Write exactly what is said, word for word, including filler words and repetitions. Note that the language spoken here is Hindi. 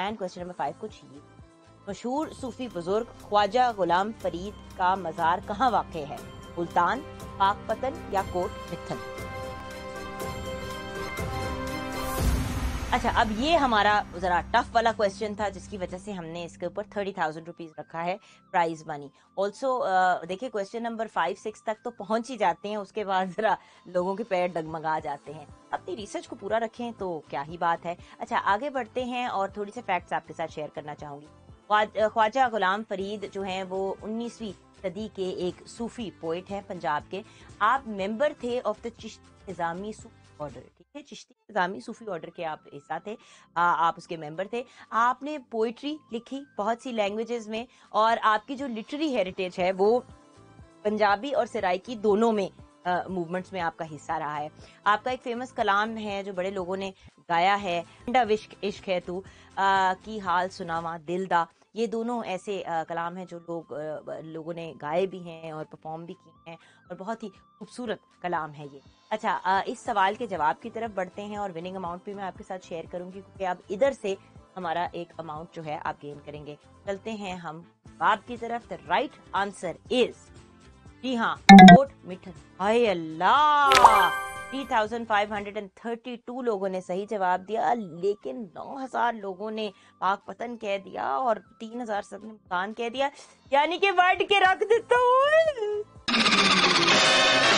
एंड क्वेश्चन नंबर फाइव कुछ ये, मशहूर सूफी बुजुर्ग ख्वाजा गुलाम फरीद का मजार कहाँ वाक़ है? मुल्तान, पाकपतन या कोट मित्थल? अच्छा, अब ये हमारा जरा टफ वाला क्वेश्चन था जिसकी वजह से हमने इसके ऊपर थर्टी थाउजेंड रुपीज रखा है प्राइज मनी। ऑल्सो देखिए क्वेश्चन नंबर फाइव सिक्स तक तो पहुंच ही जाते हैं, उसके बाद जरा लोगों के पैर डगमगा जाते हैं। अपनी रिसर्च को पूरा रखें तो क्या ही बात है। अच्छा, आगे बढ़ते हैं और थोड़ी से फैक्ट्स आपके साथ शेयर करना चाहूंगी। ख्वाजा गुलाम फरीद जो हैं वो उन्नीसवीं सदी के एक सूफी पोइट हैं पंजाब के। आप मेंबर थे of the Chishti Nizami sufi order, ठीक है, चिश्ती निजामी सूफी ऑर्डर के आप हिस्सा थे, आ, आप उसके मेंबर थे। आपने पोइट्री लिखी बहुत सी लैंग्वेजेस में और आपकी जो लिटरेरी हेरिटेज है वो पंजाबी और सराइकी दोनों में मूवमेंट्स uh, में आपका हिस्सा रहा है। आपका एक फेमस कलाम है जो बड़े लोगों ने गाया है, इश्क इश्क है तू की हाल सुनावा दिल दा। ये दोनों ऐसे आ, कलाम हैं जो लोग आ, लोगों ने गाए भी हैं और परफॉर्म भी किए हैं और बहुत ही खूबसूरत कलाम है ये। अच्छा, आ, इस सवाल के जवाब की तरफ बढ़ते हैं और विनिंग अमाउंट भी मैं आपके साथ शेयर करूंगी क्योंकि आप इधर से हमारा एक अमाउंट जो है आप गेन करेंगे। चलते हैं हम जवाब की तरफ। द राइट आंसर इज, जी हाँ, कोट मिठन। हाय अल्लाह, three thousand five hundred thirty two लोगों ने सही जवाब दिया, लेकिन नौ हज़ार लोगों ने पाकपतन कह दिया और तीन हज़ार सब ने मुल्तान कह दिया, यानी कि वर्ड के रख देता हूँ।